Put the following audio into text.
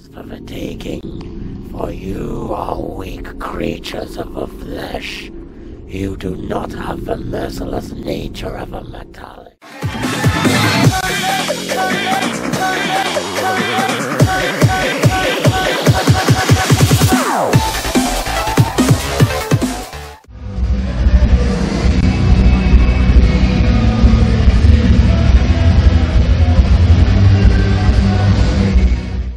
yours for the taking, for you are weak creatures of the flesh. You do not have the merciless nature of a metallic.